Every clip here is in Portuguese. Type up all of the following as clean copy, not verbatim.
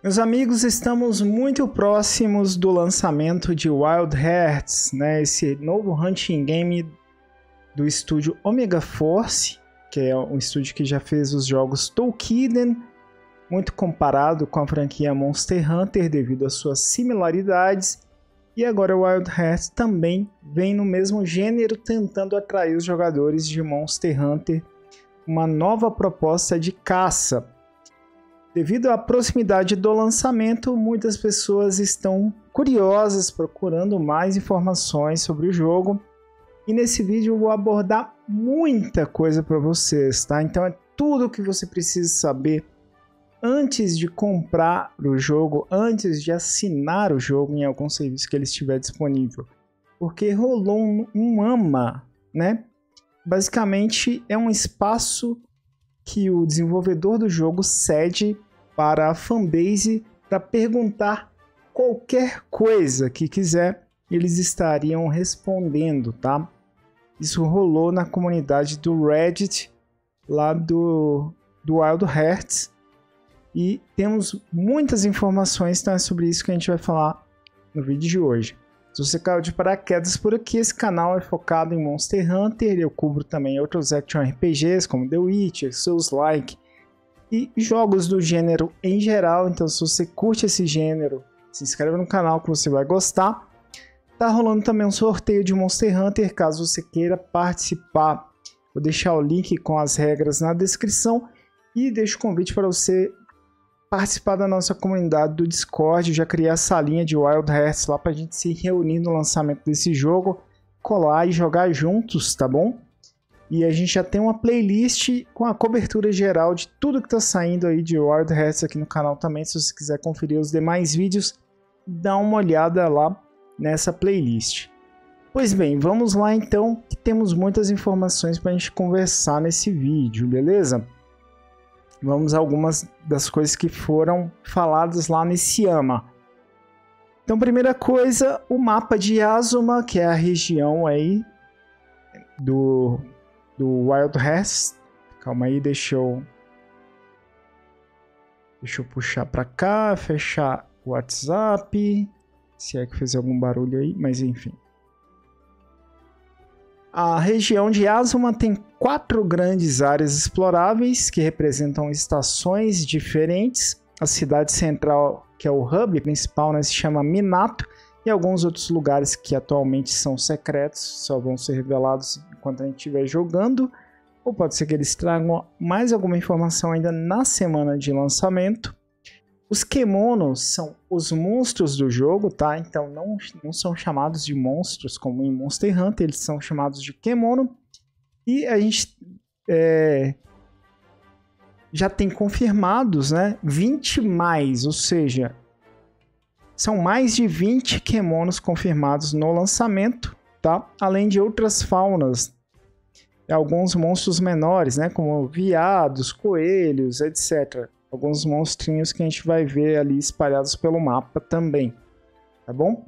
Meus amigos, estamos muito próximos do lançamento de Wild Hearts, né? Esse novo hunting game do estúdio Omega Force, que é um estúdio que já fez os jogos Toukiden, muito comparado com a franquia Monster Hunter devido às suas similaridades. E agora Wild Hearts também vem no mesmo gênero, tentando atrair os jogadores de Monster Hunter, uma nova proposta de caça. Devido à proximidade do lançamento, muitas pessoas estão curiosas, procurando mais informações sobre o jogo. E nesse vídeo eu vou abordar muita coisa para vocês, tá? Então é tudo o que você precisa saber antes de comprar o jogo, antes de assinar o jogo em algum serviço que ele estiver disponível. Porque rolou um AMA, né? Basicamente é um espaço que o desenvolvedor do jogo cede para a fanbase para perguntar qualquer coisa que quiser, eles estariam respondendo, tá? Isso rolou na comunidade do Reddit, lá do Wild Hearts, e temos muitas informações, então é sobre isso que a gente vai falar no vídeo de hoje. Se você caiu de paraquedas por aqui, esse canal é focado em Monster Hunter, eu cubro também outros action RPGs como The Witcher, Souls-like e jogos do gênero em geral. Então se você curte esse gênero, se inscreve no canal que você vai gostar. Tá rolando também um sorteio de Monster Hunter, caso você queira participar. Vou deixar o link com as regras na descrição e deixo o convite para você participar da nossa comunidade do Discord. Eu já criei a salinha de Wild Hearts lá para a gente se reunir no lançamento desse jogo, colar e jogar juntos, tá bom? E a gente já tem uma playlist com a cobertura geral de tudo que tá saindo aí de Wild Hearts aqui no canal também. Se você quiser conferir os demais vídeos, dá uma olhada lá nessa playlist. Pois bem, vamos lá então, que temos muitas informações para a gente conversar nesse vídeo, beleza? Vamos a algumas das coisas que foram faladas lá nesse AMA. Então, primeira coisa, o mapa de Azuma, que é a região aí do Wild Hearts. Calma aí, deixa eu puxar para cá, fechar o WhatsApp, se é que fez algum barulho aí, mas enfim. A região de Azuma tem 4 grandes áreas exploráveis que representam estações diferentes. A cidade central, que é o hub principal, né, se chama Minato, e alguns outros lugares que atualmente são secretos, só vão ser revelados enquanto a gente estiver jogando, ou pode ser que eles tragam mais alguma informação ainda na semana de lançamento. Os Kemonos são os monstros do jogo, tá? Então não são chamados de monstros como em Monster Hunter, eles são chamados de Kemono. E a gente já tem confirmados, né, 20 mais, ou seja, são mais de 20 Kemonos confirmados no lançamento, tá? Além de outras faunas, alguns monstros menores, né, como veados, coelhos, etc. Alguns monstrinhos que a gente vai ver ali espalhados pelo mapa também, tá bom?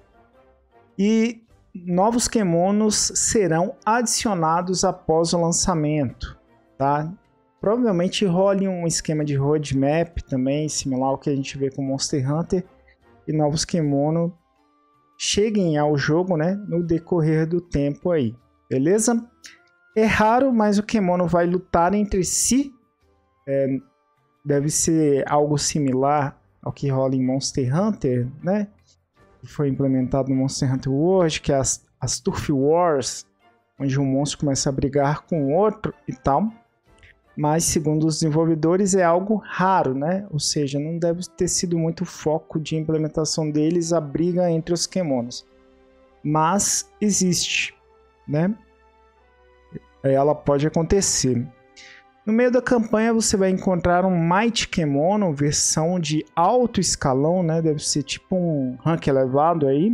E novos Kemonos serão adicionados após o lançamento, tá? Provavelmente role um esquema de roadmap também, similar ao que a gente vê com Monster Hunter, e novos Kemono cheguem ao jogo, né, no decorrer do tempo aí, beleza? É raro, mas o Kemono vai lutar entre si, deve ser algo similar ao que rola em Monster Hunter, né? Que foi implementado no Monster Hunter World, que é as Turf Wars, onde um monstro começa a brigar com o outro e tal. Mas, segundo os desenvolvedores, é algo raro, né? Ou seja, não deve ter sido muito foco de implementação deles a briga entre os Kemonos. Mas existe, né? Ela pode acontecer. No meio da campanha você vai encontrar um Might Kemono, versão de alto escalão, né? Deve ser tipo um rank elevado aí.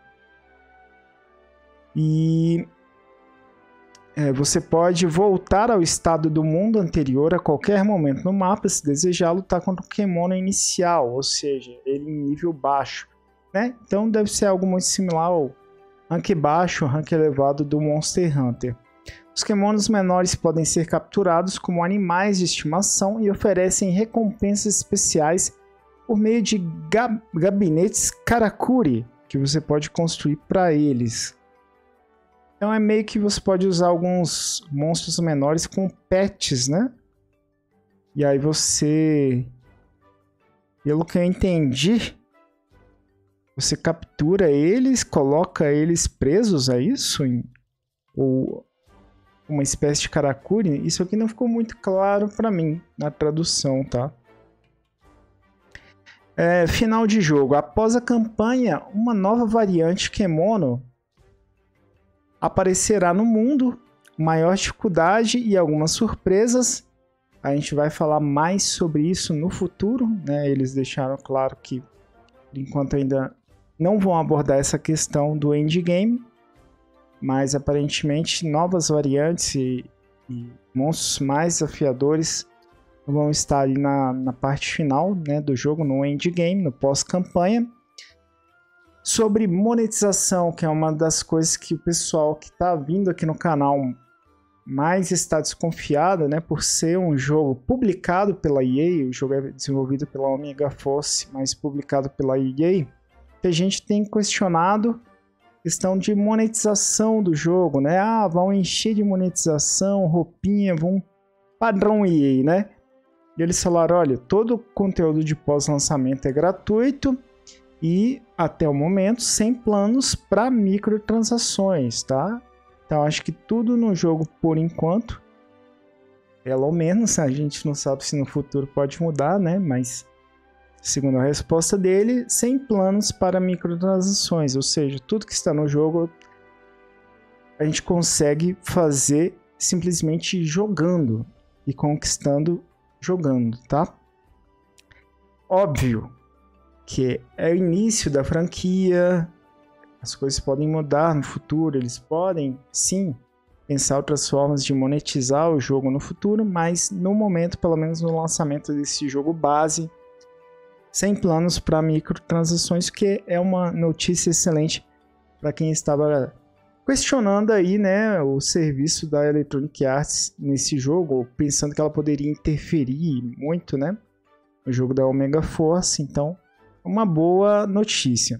E você pode voltar ao estado do mundo anterior a qualquer momento no mapa, se desejar lutar contra o Kemono inicial, ou seja, ele em nível baixo, né? Então deve ser algo muito similar ao rank baixo, rank elevado do Monster Hunter. Os Kemonos menores podem ser capturados como animais de estimação e oferecem recompensas especiais por meio de gabinetes Karakuri, que você pode construir para eles. Então é meio que você pode usar alguns monstros menores com pets, né? E aí você, pelo que eu entendi, você captura eles, coloca eles presos, é isso? Ou uma espécie de Karakuri? Isso aqui não ficou muito claro para mim na tradução, tá? Final de jogo. Após a campanha, uma nova variante Kemono aparecerá no mundo, maior dificuldade e algumas surpresas. A gente vai falar mais sobre isso no futuro, né? Eles deixaram claro que, por enquanto, ainda não vão abordar essa questão do endgame, mas aparentemente novas variantes e monstros mais desafiadores vão estar ali na parte final, né, do jogo, no endgame, no pós-campanha. Sobre monetização, que é uma das coisas que o pessoal que está vindo aqui no canal mais está desconfiado, né, por ser um jogo publicado pela EA, o jogo é desenvolvido pela Omega Force, mas publicado pela EA, que a gente tem questionado a questão de monetização do jogo, né? Vão encher de monetização, roupinha, vão padrão EA, né? E eles falaram, olha, todo o conteúdo de pós-lançamento é gratuito e, até o momento, sem planos para microtransações, tá? Então, acho que tudo no jogo, por enquanto, pelo menos, a gente não sabe se no futuro pode mudar, né? Mas, segundo a resposta dele, sem planos para microtransações, ou seja, tudo que está no jogo a gente consegue fazer simplesmente jogando e conquistando jogando, tá? Óbvio que é o início da franquia, as coisas podem mudar no futuro, eles podem, sim, pensar outras formas de monetizar o jogo no futuro, mas no momento, pelo menos no lançamento desse jogo base, sem planos para microtransações, que é uma notícia excelente para quem estava questionando aí, né, o serviço da Electronic Arts nesse jogo, pensando que ela poderia interferir muito, né, no jogo da Omega Force. Então, uma boa notícia.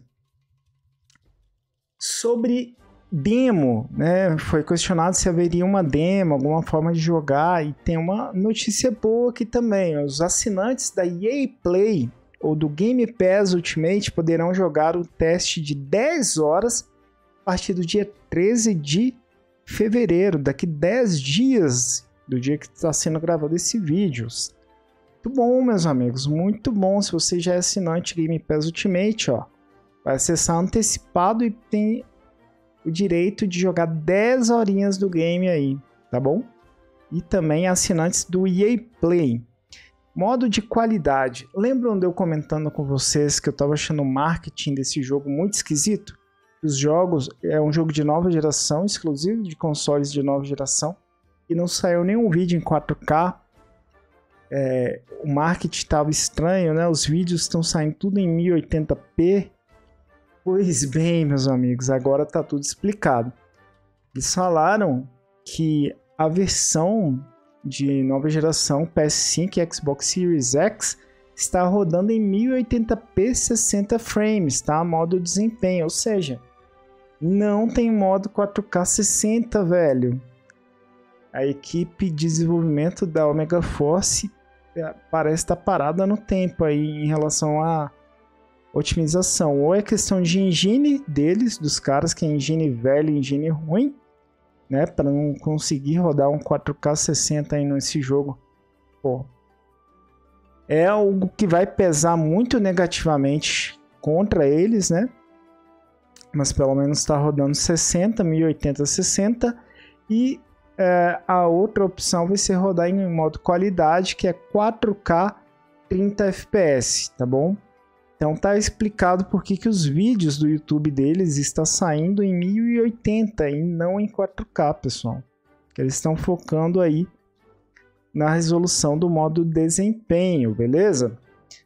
Sobre demo, né, foi questionado se haveria uma demo, alguma forma de jogar, e tem uma notícia boa aqui também. Os assinantes da EA Play ou do Game Pass Ultimate poderão jogar o teste de 10 horas a partir do dia 13 de fevereiro, daqui 10 dias do dia que está sendo gravado esse vídeo. Muito bom, meus amigos, muito bom. Se você já é assinante Game Pass Ultimate, ó, vai acessar antecipado e tem o direito de jogar 10 horinhas do game aí, tá bom? E também assinantes do EA Play. Modo de qualidade. Lembram de eu comentando com vocês que eu estava achando o marketing desse jogo muito esquisito? Os jogos é um jogo de nova geração, exclusivo de consoles de nova geração, e não saiu nenhum vídeo em 4K. O marketing estava estranho, né? Os vídeos estão saindo tudo em 1080p. Pois bem, meus amigos, agora está tudo explicado. Eles falaram que a versão de nova geração PS5 e Xbox Series X está rodando em 1080p 60 frames, tá? Modo desempenho, ou seja, não tem modo 4K 60, velho. A equipe de desenvolvimento da Omega Force parece estar parada no tempo aí em relação à otimização. Ou é questão de engine deles, dos caras, que é engine velho, engine ruim, né, para não conseguir rodar um 4K 60 aí nesse jogo. Pô, é algo que vai pesar muito negativamente contra eles, né? Mas pelo menos está rodando 60, 1080 60. E a outra opção vai ser rodar em modo qualidade, que é 4K 30 FPS, tá bom? Então tá explicado por que os vídeos do YouTube deles estão saindo em 1080 e não em 4K, pessoal. Que eles estão focando aí na resolução do modo desempenho, beleza?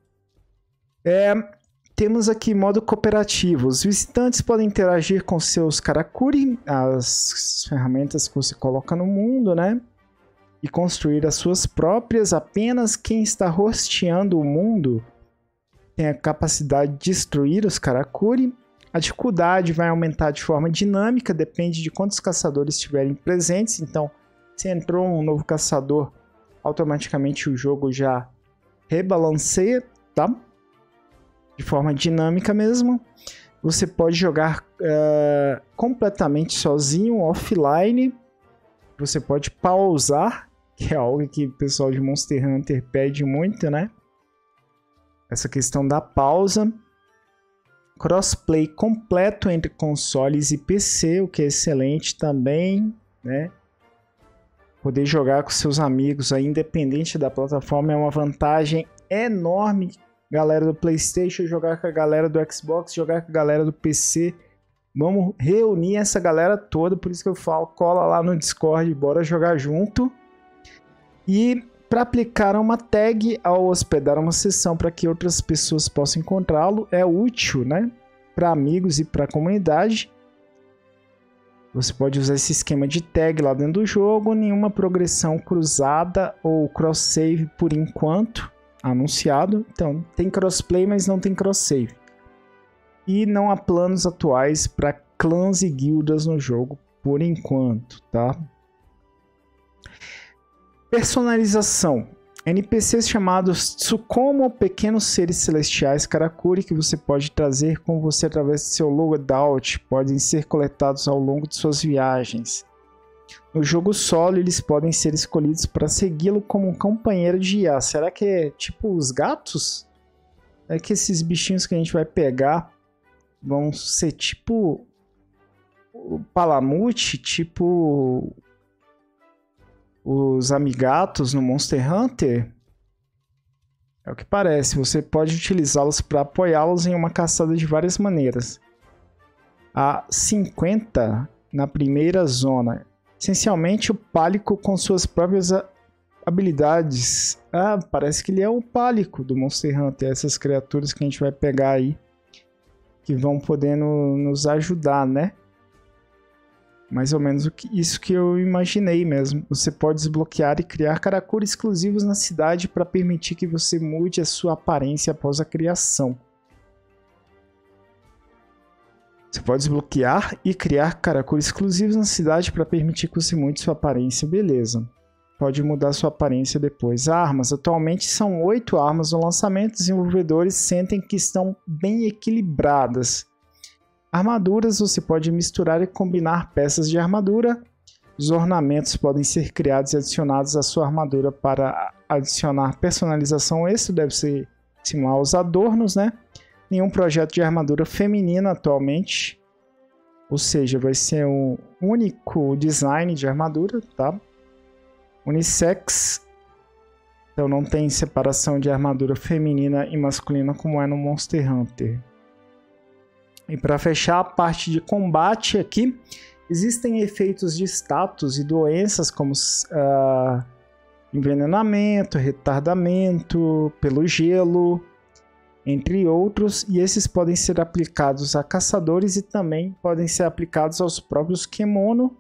Temos aqui modo cooperativo. Os visitantes podem interagir com seus Karakuri, as ferramentas que você coloca no mundo, né? E construir as suas próprias. Apenas quem está hosteando o mundo tem a capacidade de destruir os Karakuri. A dificuldade vai aumentar de forma dinâmica, depende de quantos caçadores estiverem presentes. Então, se entrou um novo caçador, automaticamente o jogo já rebalanceia, tá? De forma dinâmica mesmo. Você pode jogar completamente sozinho, offline. Você pode pausar, que é algo que o pessoal de Monster Hunter pede muito, né? Essa questão da pausa. Crossplay completo entre consoles e PC, o que é excelente também, né? Poder jogar com seus amigos aí, independente da plataforma, é uma vantagem enorme. Galera do PlayStation, jogar com a galera do Xbox, jogar com a galera do PC. Vamos reunir essa galera toda, por isso que eu falo, cola lá no Discord, bora jogar junto. E para aplicar uma tag ao hospedar uma sessão para que outras pessoas possam encontrá-lo, é útil, né? Para amigos e para a comunidade. Você pode usar esse esquema de tag lá dentro do jogo, nenhuma progressão cruzada ou cross-save por enquanto anunciado. Então, tem crossplay, mas não tem cross-save. E não há planos atuais para clãs e guildas no jogo por enquanto, tá? Personalização. NPCs chamados Tsukomo, pequenos seres celestiais Karakuri, que você pode trazer com você através de seu loadout, podem ser coletados ao longo de suas viagens. No jogo solo, eles podem ser escolhidos para segui-lo como um companheiro de IA. Será que é tipo os gatos? É que esses bichinhos que a gente vai pegar vão ser tipo o Palamute, tipo os amigatos no Monster Hunter? É o que parece. Você pode utilizá-los para apoiá-los em uma caçada de várias maneiras. A 50 na primeira zona. Essencialmente o Pálico com suas próprias habilidades. Ah, parece que ele é o Pálico do Monster Hunter. Essas criaturas que a gente vai pegar aí, que vão poder nos ajudar, né? Mais ou menos isso que eu imaginei mesmo. Você pode desbloquear e criar Karakuri exclusivos na cidade para permitir que você mude a sua aparência após a criação. Você pode desbloquear e criar Karakuri exclusivos na cidade para permitir que você mude sua aparência. Beleza. Pode mudar sua aparência depois. Armas. Atualmente são 8 armas no lançamento. Desenvolvedores sentem que estão bem equilibradas. Armaduras. Você pode misturar e combinar peças de armadura. Os ornamentos podem ser criados e adicionados à sua armadura para adicionar personalização extra. Deve ser simular os adornos, né? Nenhum projeto de armadura feminina atualmente. Ou seja, vai ser um único design de armadura, tá? Unissex. Então não tem separação de armadura feminina e masculina como é no Monster Hunter. E para fechar a parte de combate aqui, existem efeitos de status e doenças como envenenamento, retardamento pelo gelo, entre outros, e esses podem ser aplicados a caçadores e também podem ser aplicados aos próprios Kemono.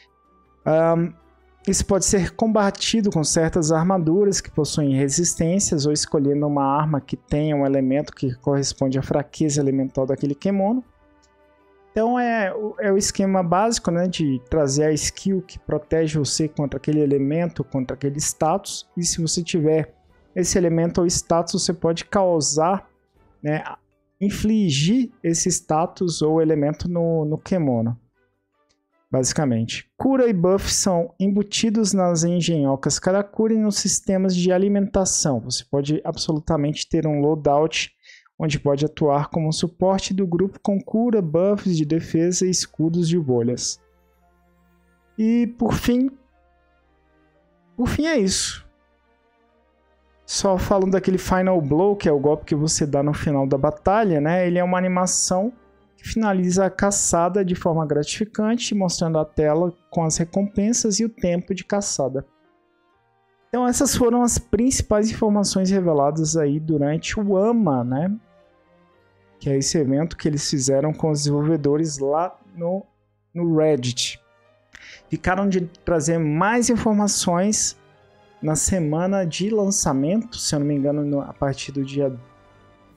Isso pode ser combatido com certas armaduras que possuem resistências ou escolhendo uma arma que tenha um elemento que corresponde à fraqueza elemental daquele Kemono. Então é o esquema básico, né, de trazer a skill que protege você contra aquele elemento, contra aquele status, e se você tiver esse elemento ou status, você pode causar, né, infligir esse status ou elemento no Kemono, basicamente. Cura e buff são embutidos nas engenhocas Karakuri nos sistemas de alimentação. Você pode absolutamente ter um loadout onde pode atuar como suporte do grupo com cura, buffs de defesa e escudos de bolhas. E por fim é isso. Só falando daquele Final Blow, que é o golpe que você dá no final da batalha, né? Ele é uma animação que finaliza a caçada de forma gratificante, mostrando a tela com as recompensas e o tempo de caçada. Então essas foram as principais informações reveladas aí durante o AMA, né? Que é esse evento que eles fizeram com os desenvolvedores lá no Reddit. Ficaram de trazer mais informações na semana de lançamento, se eu não me engano, a partir do dia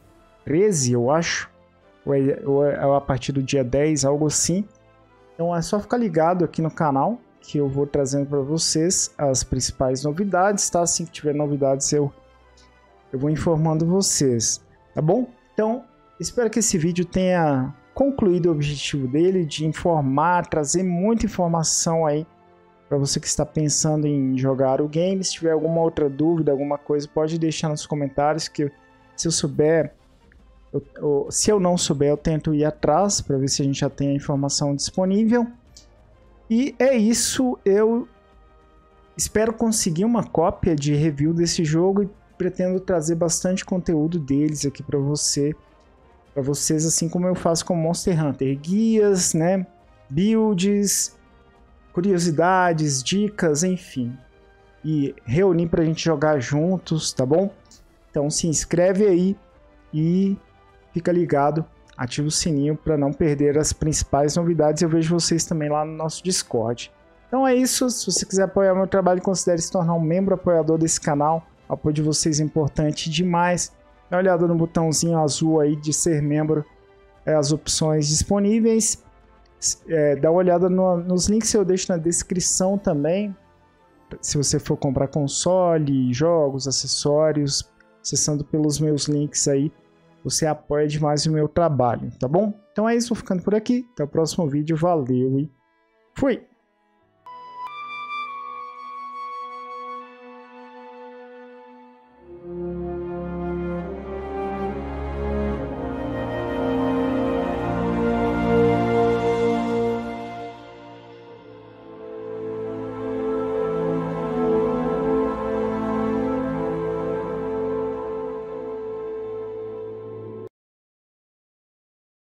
13, eu acho. Ou é a partir do dia 10, algo assim. Então é só ficar ligado aqui no canal, que eu vou trazendo para vocês as principais novidades, tá? Assim que tiver novidades eu vou informando vocês, tá bom? Então, espero que esse vídeo tenha concluído o objetivo dele, de informar, trazer muita informação aí para você que está pensando em jogar o game. Se tiver alguma outra dúvida, alguma coisa, pode deixar nos comentários, que se eu souber, se eu não souber, eu tento ir atrás para ver se a gente já tem a informação disponível. E é isso, eu espero conseguir uma cópia de review desse jogo e pretendo trazer bastante conteúdo deles aqui para vocês, assim como eu faço com Monster Hunter, guias, né, builds, curiosidades, dicas, enfim, e reunir para a gente jogar juntos, tá bom? Então se inscreve aí e fica ligado, ativa o sininho para não perder as principais novidades. Eu vejo vocês também lá no nosso Discord. Então é isso, se você quiser apoiar meu trabalho, considere se tornar um membro apoiador desse canal. O apoio de vocês é importante demais. Dá uma olhada no botãozinho azul aí de ser membro, as opções disponíveis. Dá uma olhada nos links que eu deixo na descrição também. Se você for comprar console, jogos, acessórios, acessando pelos meus links aí, você apoia demais o meu trabalho, tá bom? Então é isso, vou ficando por aqui. Até o próximo vídeo, valeu e fui!